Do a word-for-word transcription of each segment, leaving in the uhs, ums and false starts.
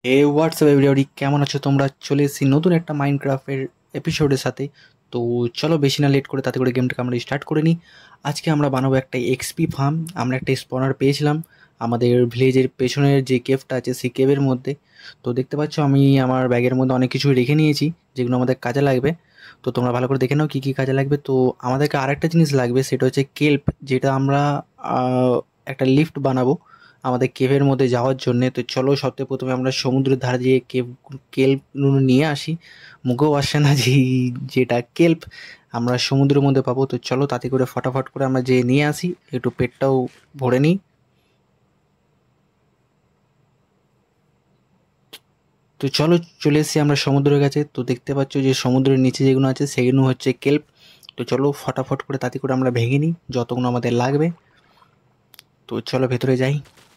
হে WhatsApp everybody, কেমন আছো তোমরা? চলে এসেছি নতুন একটা মাইনক্রাফটের এপিসোডের সাথে। তো চলো বেশি না লেট করে তাতে করে গেমটাকে আমরা স্টার্ট করে নিই। আজকে আমরা বানাবো একটা এক্সপি ফার্ম। আমরা একটা স্পনার পেয়েছিলাম আমাদের ভিলেজের পেছনের যে কেভটা আছে সেই কেভের মধ্যে। তো দেখতে পাচ্ছ আমি আমার ব্যাগের মধ্যে অনেক কিছু রেখে নিয়েছি যেগুলো আমাদের কাজে লাগবে। তো তোমরা ভালো করে দেখে নাও কী কী কাজে লাগবে। তো আমাদেরকে আরেকটা জিনিস লাগবে, সেটা হচ্ছে কেল্প, যেটা আমরা আহ, একটা লিফট বানাবো আমাদের কেভের মধ্যে যাওয়ার জন্যে। তো চলো সবথেকে প্রথমে আমরা সমুদ্রের ধারে যেয়ে কেভ কেল্প নিয়ে আসি। মুখেও আসছে না যে যেটা কেল্প আমরা সমুদ্রের মধ্যে পাবো। তো চলো তাতে করে ফটাফট করে আমরা যেয়ে নিয়ে আসি, একটু পেটটাও ভরে নিই। তো চলো চলে এসেছি আমরা সমুদ্রের কাছে। তো দেখতে পাচ্ছ যে সমুদ্রের নিচে যেগুলো আছে সেগুলো হচ্ছে কেল্প। তো চলো ফটাফট করে তাতে করে আমরা ভেঙে নিই যতগুলো আমাদের লাগবে। তো চলো ভেতরে যাই।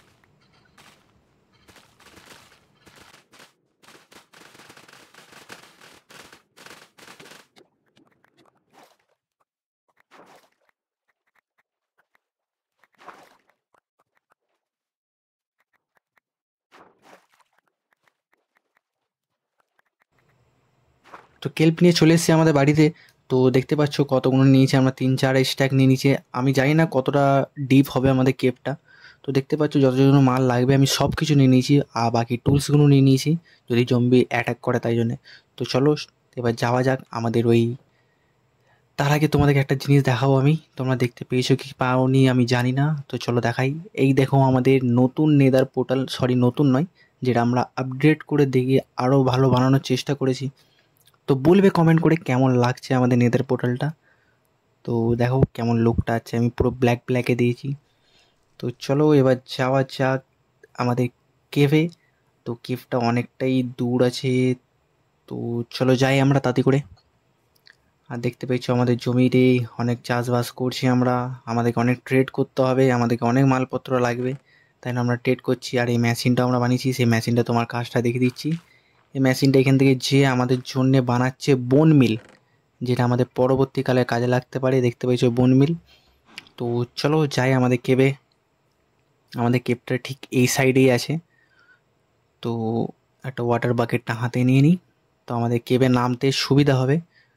তো কেল্প নিয়ে চলে এসেছি আমাদের বাড়িতে। তো দেখতে পাচ্ছ কতগুলো নিয়েছি আমরা, তিন চার স্ট্যাক নিয়ে নিচে। আমি জানি না কতটা ডিপ হবে আমাদের কেভটা। তো দেখতে পাচ্ছ যত যত মাল লাগবে আমি সব কিছু নিয়ে নিয়েছি, আর বাকি টুলসগুলো নিয়ে নিয়েছি যদি জম্বি অ্যাটাক করে তাই জন্যে। তো চলো এবার যাওয়া যাক আমাদের ওই। তার আগে তোমাদেরকে একটা জিনিস দেখাবো আমি, তোমরা দেখতে পেয়েছো কি পাওনি আমি জানি না। তো চলো দেখাই। এই দেখো আমাদের নতুন নেদার পোর্টাল, সরি নতুন নয়, যেটা আমরা আপডেট করে দেখি আরও ভালো বানানোর চেষ্টা করেছি। তো বলবে কমেন্ট করে কেমন লাগছে আমাদের নেদার পোর্টালটা। তো দেখো কেমন লুকটা আছে, আমি পুরো ব্ল্যাক ব্ল্যাকে দিয়েছি। তো চলো এবার যাওয়া যাক আমাদের কেভে। তো কেভটা অনেকটাই দূর আছে। তো চলো যাই আমরা তাতে করে। আর দেখতে পেয়েছো আমাদের জমিতে অনেক চাষবাস করছি আমরা। আমাদেরকে অনেক ট্রেড করতে হবে, আমাদেরকে অনেক মালপত্র লাগবে, তাই না আমরা ট্রেড করছি। আর এই মেশিনটা আমরা বানিয়েছি, সেই মেশিনটা তোমার কাজটা দেখে দিচ্ছি। এই মেশিনটা এখান থেকে যে আমাদের জন্যে বানাচ্ছে বোন মিল, যেটা আমাদের পরবর্তীকালে কাজে লাগতে পারে। দেখতে পেয়েছো বোন মিল। তো চলো যাই আমাদের কেবে। আমাদের কেবটা ঠিক এই সাইডেই আছে। তো একটা ওয়াটার বাকেটটা হাতে নিয়ে নিই, তো আমাদের কেবে নামতে সুবিধা হবে।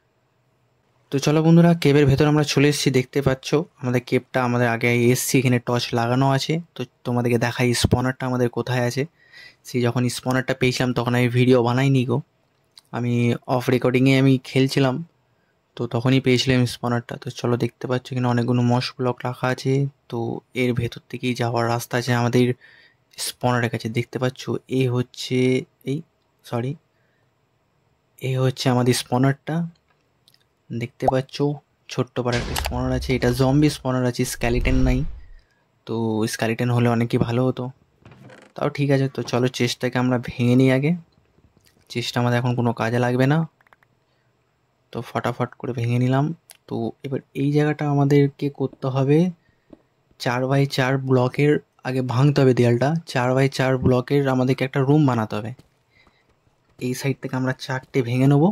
তো চলো বন্ধুরা, কেবের ভেতর আমরা চলে এসেছি। দেখতে পাচ্ছ আমাদের কেবটা, আমাদের আগে এসছি, এখানে টর্চ লাগানো আছে। তো তোমাদেরকে দেখাই স্পনারটা আমাদের কোথায় আছে। সেই যখন স্পনারটা পেয়েছিলাম তখন আমি ভিডিও বানাইনি গো, আমি অফ রেকর্ডিংয়ে আমি খেলছিলাম, তো তখনই পেয়েছিলাম স্পনারটা। তো চলো দেখতে পাচ্ছ এখানে অনেকগুলো মশ ব্লক রাখা আছে। তো এর ভেতর থেকেই যাওয়ার রাস্তা আছে আমাদের স্পনারের কাছে। দেখতে পাচ্ছ এই হচ্ছে, এই সরি এই হচ্ছে আমাদের স্পনারটা। দেখতে পাচ্ছ ছোট্ট পাড়া একটা স্পনার আছে, এটা জম্বি স্পনার আছে, স্ক্যালিটেন নাই। তো স্ক্যালিটেন হলে অনেকই ভালো হতো, তাও ঠিক আছে। তো চলো চেস্টটাকে আমরা ভেঙে নিই আগে। চেস্টটা আমাদের এখন কোনো কাজে লাগবে না, তো ফটাফট করে ভেঙে নিলাম। তো এবার এই জায়গাটা আমাদেরকে করতে হবে চার বাই চার ব্লকের, আগে ভাঙতে হবে দেয়ালটা। চার বাই চার ব্লকের আমাদেরকে একটা রুম বানাতে হবে। এই সাইড থেকে আমরা চারটে ভেঙে নেবো।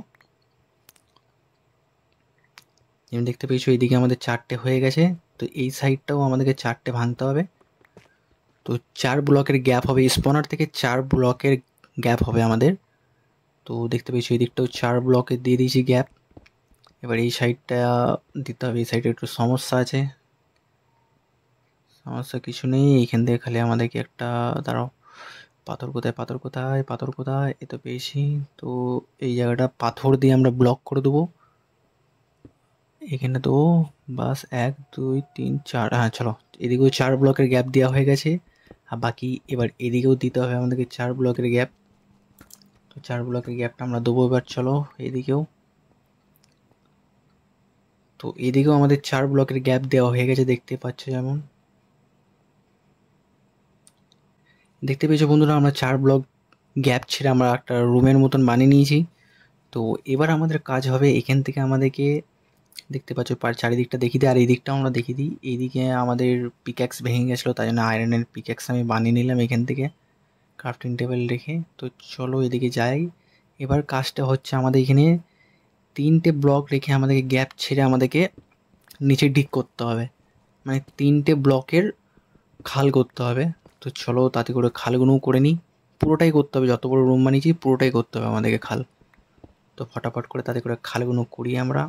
যেমন দেখতে পেয়েছো এইদিকে আমাদের চারটে হয়ে গেছে। তো এই সাইডটাও আমাদেরকে চারটে ভাঙতে হবে। তো চার ব্লকের গ্যাপ হবে, স্পনার থেকে চার ব্লকের গ্যাপ হবে আমাদের। তো দেখতে পেয়েছো এই দিকটাও চার ব্লকের দিয়ে দিয়েছি গ্যাপ। এবার এই সাইডটা দিতে হবে, এই সাইডে একটু সমস্যা আছে। সমস্যা কিছু নেই, এইখান থেকে খালি আমাদেরকে একটা, দাঁড়াও, পাথর কোথায় পাথর কোথায় পাথর কোথায়, এ তো পেয়েছি। তো এই জায়গাটা পাথর দিয়ে আমরা ব্লক করে দেবো এখানে। তো বাস এক দুই তিন চার, হ্যাঁ চলো এদিকেও চার ব্লকের গ্যাপ দেওয়া হয়ে গেছে। আর বাকি এবার এদিকেও দিতে হবে আমাদেরকে চার ব্লকের গ্যাপ। তো চার ব্লকের গ্যাপটা আমরা দেবো এবার। চলো এদিকেও, তো এদিকেও আমাদের চার ব্লকের গ্যাপ দেওয়া হয়ে গেছে, দেখতে পাচ্ছ যেমন। দেখতে পেয়েছো বন্ধুরা, আমরা চার ব্লক গ্যাপ ছেড়ে আমরা একটা রুমের মতন বানিয়ে নিয়েছি। তো এবার আমাদের কাজ হবে এখান থেকে আমাদেরকে, দেখতে পাচ্ছ পার চারিদিকটা দেখিয়ে দিই, আর এই দিকটাও আমরা দেখিয়ে দিই। এইদিকে আমাদের পিক্যাক্স ভেঙে গেছিলো, তাই জন্য আয়রনের পিক্যাক্স আমি বানিয়ে নিলাম এখান থেকে ক্রাফটিং টেবিল রেখে। তো চলো এদিকে যাই। এবার কাজটা হচ্ছে আমাদের এখানে তিনটে ব্লক রেখে আমাদেরকে গ্যাপ ছেড়ে আমাদেরকে নিচে ডিগ করতে হবে, মানে তিনটে ব্লকের খাল করতে হবে। তো চলো তাতে করে খালগুলোও করে নিই। পুরোটাই করতে হবে, যত বড় রুম বানিয়েছি পুরোটাই করতে হবে আমাদেরকে খাল। তো ফটাফট করে তাতে করে খালগুলো করি আমরা।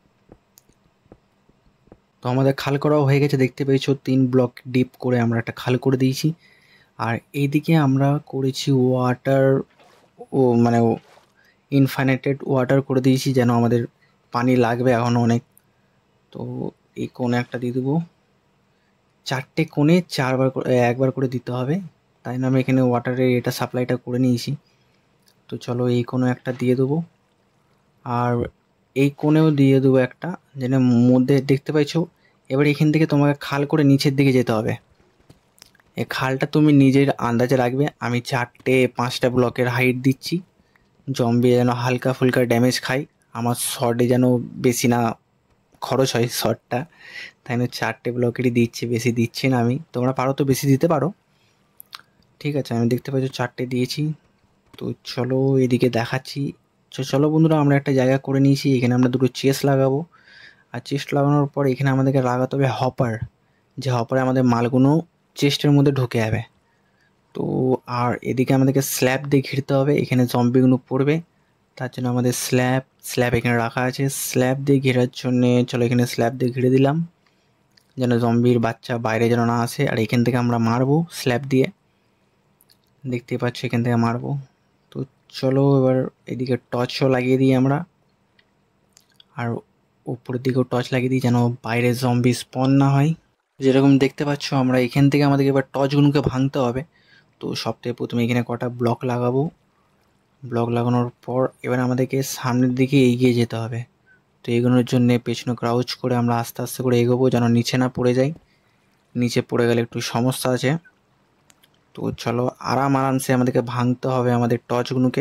তো আমাদের খাল করাও হয়ে গেছে, দেখতে পেয়েছো তিন ব্লক ডিপ করে আমরা একটা খাল করে দিয়েছি। আর এইদিকে আমরা করেছি ওয়াটার, ও মানে ইনফাইনাইটেড ওয়াটার করে দিয়েছি, যেন আমাদের পানি লাগবে এখন অনেক। তো এই কোণে একটা দিয়ে দেবো, চারটে কোণে চারবার করে একবার করে দিতে হবে, তাই না আমি এখানে ওয়াটারের এটা সাপ্লাইটা করে নিয়েছি। তো চলো এই কোণে একটা দিয়ে দেবো, আর এই কোণেও দিয়ে দেবো একটা, যেন মধ্যে দেখতে পাইছো। এবার এখান থেকে তোমাকে খাল করে নিচের দিকে যেতে হবে। এই খালটা তুমি নিজের আন্দাজে রাখবে। আমি চারটে পাঁচটা ব্লকের হাইট দিচ্ছি, জম্বি যেন হালকা ফুলকা ড্যামেজ খায়, আমার শর্টে যেন বেশি না খরচ হয় শর্টটা, তাই না চারটে ব্লকেরই দিচ্ছি, বেশি দিচ্ছি না আমি। তোমরা পারো তো বেশি দিতে পারো, ঠিক আছে। আমি দেখতে পাচ্ছি চারটে দিয়েছি। তো চলো এদিকে দেখাচ্ছি। তো চলো বন্ধুরা, আমরা একটা জায়গা করে নিয়েছি, এখানে আমরা দুটো চেস্ট লাগাবো। আর চেস্ট লাগানোর পর এখানে আমাদেরকে লাগাতে হবে হপার, যে হপারে আমাদের মালগুলো চেস্টের মধ্যে ঢুকে যাবে। তো আর এদিকে আমাদেরকে স্ল্যাব দিয়ে ঘিরতে হবে, এখানে জম্বিগুলো পড়বে, তার জন্য আমাদের স্ল্যাব স্ল্যাব এখানে রাখা আছে। স্ল্যাব দিয়ে ঘেরার জন্যে চলো এখানে স্ল্যাব দিয়ে ঘিরে দিলাম, যেন জম্বির বাচ্চা বাইরে যেন না আসে। আর এখান থেকে আমরা মারবো স্ল্যাব দিয়ে, দেখতে পাচ্ছি এখান থেকে মারবো। তো চলো এবার এদিকে টর্চও লাগিয়ে দিই আমরা, আর উপরের দিকেও টর্চ লাগিয়ে দিই, যেন বাইরে জম্বি স্পন না হয়। যেরকম দেখতে পাচ্ছ আমরা এখান থেকে আমাদেরকে এবার টর্চগুলোকে ভাঙতে হবে। তো সবথেকে প্রথমে এখানে কটা ব্লক লাগাবো, ব্লক লাগানোর পর এবার আমাদেরকে সামনের দিকে এগিয়ে যেতে হবে। তো এগোনোর জন্যে পেছনে ক্রাউচ করে আমরা আস্তে আস্তে করে এগোবো, যেন নিচে না পড়ে যাই, নিচে পড়ে গেলে একটু সমস্যা আছে। তো চলো আরাম আরামসে আমাদেরকে ভাঙতে হবে আমাদের টর্চগুলোকে।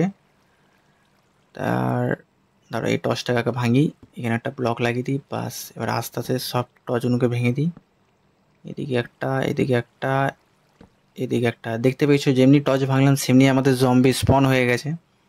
তার ধরো এই টর্চটাকে ভাঙি, এখানে একটা ব্লক লাগিয়ে দিই, বাস এবার আস্তে আস্তে সব টর্চগুলোকে ভেঙে দিই। এদিকে একটা, এদিকে একটা, এদিকে একটা। দেখতে পেয়েছো যেমনি টর্চ ভাঙলাম সেমনি আমাদের জম্বি স্পন হয়ে গেছে।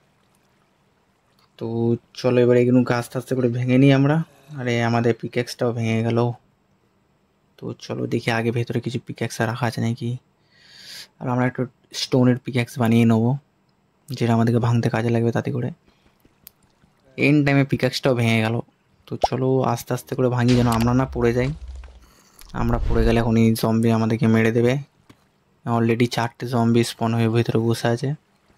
তো চলো এবার এগুলোকে আস্তে আস্তে করে ভেঙে নিই আমরা। আরে আমাদের পিক্যাক্সটাও ভেঙে গেল। তো চলো দেখি আগে ভেতরে কিছু পিক্যাক্স রাখা আছে নাকি। আর আমরা একটু স্টোনের পিক্যাক্স বানিয়ে নেবো, যেটা আমাদেরকে ভাঙতে কাজে লাগবে তাতে করে। এন্ড টাইমে পিক্যাক্সটাও ভেঙে গেল। তো চলো আস্তে আস্তে করে ভাঙি, যেন আমরা না পড়ে যাই। আমরা পড়ে গেলে এখনই জম্বি আমাদেরকে মেরে দেবে। অলরেডি চারটে জম্বি স্পন হয়ে ভেতরে বসে আছে।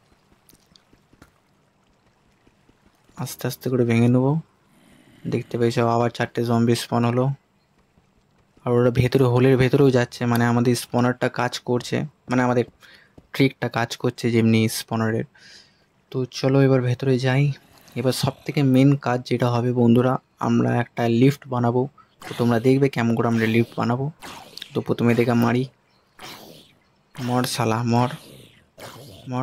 আস্তে আস্তে করে ভেঙে নেবো। দেখতে পেয়েছো আবার চারটে জম্বি স্পন হলো, আর ওরা ভেতরে হোলের ভেতরেও যাচ্ছে, মানে আমাদের স্পনারটা কাজ করছে, মানে আমাদের ট্রিকটা কাজ করছে যেমনি স্পনারের। তো চলো এবার ভেতরে যাই। এবার সব থেকে মেন কাজ যেটা হবে বন্ধুরা, আমরা একটা লিফট বানাবো। তো তোমরা দেখবে কেমন করে আমরা লিফট বানাবো। তো প্রথমে দেখে মারি, মর শালা মর মর।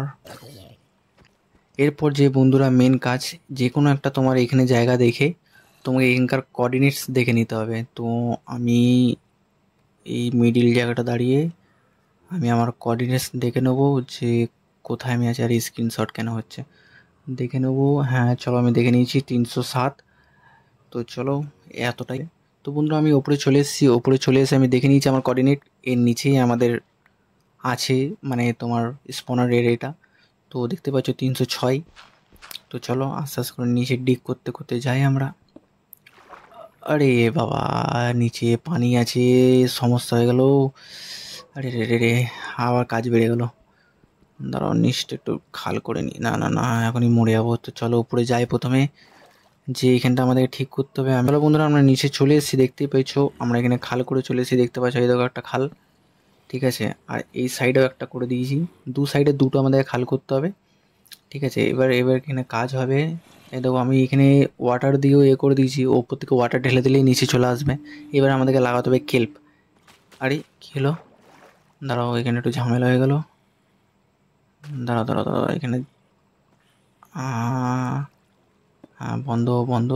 এরপর যে বন্ধুরা মেন কাজ, যে কোনো একটা তোমার এখানে জায়গা দেখে তোমাকে এখানকার কোঅর্ডিনেটস দেখে নিতে হবে। তো আমি এই মিডিল জায়গাটা দাঁড়িয়ে আমি আমার কোঅর্ডিনেটস দেখে নেবো যে কোথায় আমি আছি। আর স্ক্রিনশট কেন হচ্ছে দেখে নেবো। হ্যাঁ চলো আমি দেখে নিয়েছি তিনশো সাত। তো চলো এতটাই। তো বন্ধুরা আমি ওপরে চলে এসেছি, ওপরে চলে এসে আমি দেখে নিয়েছি আমার কোঅর্ডিনেট, এর নিচেই আমাদের আছে মানে তোমার স্পনার এরিয়াটা। তো দেখতে পাচ্ছ তিনশো ছয়। তো চলো আস্তে আস্তে করে নিচে ডিগ করতে করতে যাই আমরা। আরে বাবা নিচে পানি আছে, সমস্যা হয়ে গেল। আরে রে রে রে, আবার কাজ বেড়ে গেল। দাঁড়াও নিচটা একটু খাল করে নিই, না না না এখনই মরে যাবো। তো চলো উপরে যাই প্রথমে, যে এখানটা আমাদেরকে ঠিক করতে হবে। আমি বন্ধুরা আমরা নিচে চলে এসেছি, দেখতেই পেয়েছো আমরা এখানে খাল করে চলে এসেছি, দেখতে পাচ্ছ এই দেখো একটা খাল, ঠিক আছে। আর এই সাইডেও একটা করে দিয়েছি, দু সাইডে দুটো আমাদের খাল করতে হবে, ঠিক আছে। এবার এবার এখানে কাজ হবে। এই দেখো আমি এখানে ওয়াটার দিয়েও এ করে দিয়েছি, ওপর থেকে ওয়াটার ঢেলে দিলেই নিচে চলে আসবে। এবার আমাদেরকে লাগাতে হবে কেল্প। আরে কী হলো, দাঁড়াও এখানে একটু ঝামেলা হয়ে গেল। দাঁড়াও দাঁড়াও দাঁড়াও এখানে হ্যাঁ বন্ধ বন্ধ।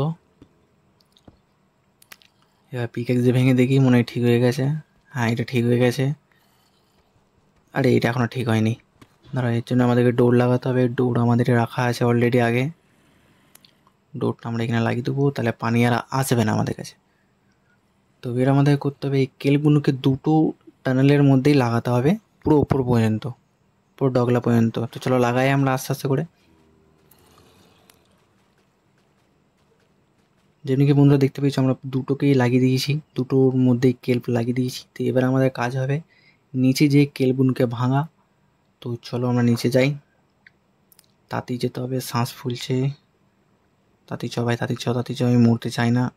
এবার পিকেক্স দিয়ে ভেঙে দেখি, মনে হয় ঠিক হয়ে গেছে। হ্যাঁ এটা ঠিক হয়ে গেছে। আরে এটা এখনও ঠিক হয়নি, দাঁড়াও এর জন্য আমাদেরকে ডোর লাগাতে হবে। ডোর আমাদের রাখা আছে অলরেডি আগে, ডোরটা আমরা এখানে লাগিয়ে দেবো, তাহলে পানি আর আসবে না আমাদের কাছে। তো এবার আমাদের করতে হবে এই কেলগুলোকে দুটো টানেলের মধ্যেই লাগাতে হবে পুরো ওপর পর্যন্ত, পুরো ডগলা পর্যন্ত। তো চলো লাগাই আমরা আস্তে আস্তে করে। যেমনি কি বন্ধুরা দেখতে পেয়েছো আমরা দুটোকেই লাগিয়ে দিয়েছি, দুটোর মধ্যেই কেল্প লাগিয়ে দিয়েছি। তো এবার আমাদের কাজ হবে নিচে যে কেল্পগুলোকে ভাঙা। তো চলো আমরা নিচে যাই, তাতেই যেতে হবে, শ্বাস ফুলছে। তাতে চ ভাই, তাতে চ, তাতে চ, আমি মরতে চাই না।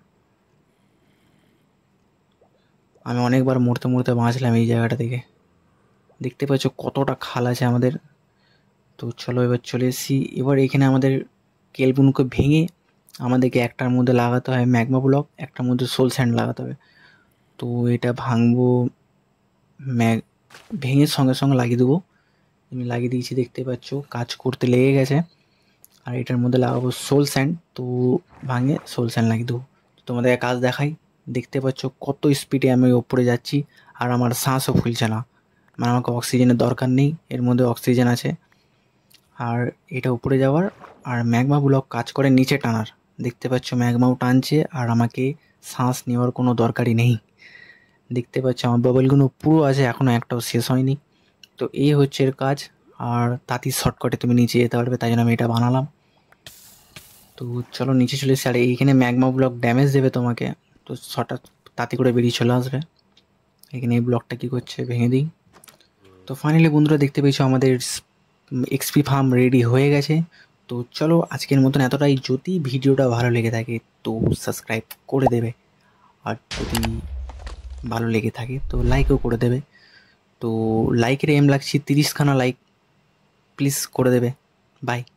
আমি অনেকবার মরতে মরতে বাঁচলাম এই জায়গাটা থেকে। দেখতে পাচ্ছ কতটা খাল আছে আমাদের। তো চলো এবার চলে এসেছি। এবার এখানে আমাদের কেল্পগুলোকে ভেঙে আমাদেরকে একটার মধ্যে লাগাতে হয় ম্যাগমা ব্লক, একটার মধ্যে সোল স্যান্ড লাগাতে হবে। তো এটা ভাঙবো, ম্যাগ ভেঙে সঙ্গে সঙ্গে লাগিয়ে দেবো। আমি লাগিয়ে দিয়েছি, দেখতে পাচ্ছ কাজ করতে লেগে গেছে। আর এটার মধ্যে লাগাবো সোল স্যান্ড, তো ভাঙে সোল স্যান্ড লাগিয়ে দেবো। তোমাদের কাজ দেখাই, দেখতে পাচ্ছ কত স্পিডে আমি ওপরে যাচ্ছি, আর আমার শ্বাসও ফুলছে না। মানে আমাকে অক্সিজেনের দরকার নেই, এর মধ্যে অক্সিজেন আছে। আর এটা উপরে যাওয়ার, আর ম্যাগমা ব্লক কাজ করে নিচে টানার। দেখতে পাচ্ছ ম্যাগমাও টানছে, আর আমাকে শ্বাস নেওয়ার কোনো দরকারই নেই। দেখতে পাচ্ছ আমার বাবলগুলো পুরো আছে, এখনও একটাও শেষ হয়নি। তো এই হচ্ছে এর কাজ। আর তাঁতি শর্টকাটে তুমি নিচে যেতে পারবে, তাই জন্য আমি এটা বানালাম। তো চলো নিচে চলে এসে, আর এইখানে ম্যাগমা ব্লক ড্যামেজ দেবে তোমাকে, তো শর্টটা তাঁতি করে বেরিয়ে চলে আসবে। এখানে এই ব্লকটা কী করছে ভেঙে দিই। তো ফাইনালি বন্ধুরা দেখতে পেয়েছো আমাদের এক্সপি ফার্ম রেডি হয়ে গেছে। তো চলো আজকের মতন এতটাই। যদি ভিডিওটা ভালো লেগে থাকে তো সাবস্ক্রাইব করে দেবে, আর যদি ভালো লেগে থাকে তো লাইকও করে দেবে। তো লাইকের এম লাগছি তিরিশখানা লাইক, প্লিজ করে দেবে। বাই।